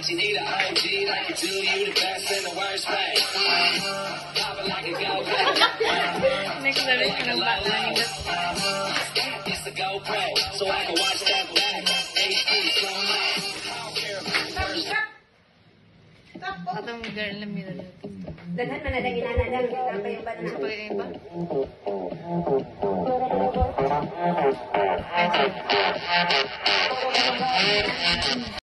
You need an OG that can do you the best and the worst way. Pop it like a GoPro. Next level ka ng bata nila. It's the GoPro, so I can watch that back. HD, slow mo. Atong girl na mira natin. Danhan man na dang inanadang. Kapay yung ba na? Kapag yung ba? Ay,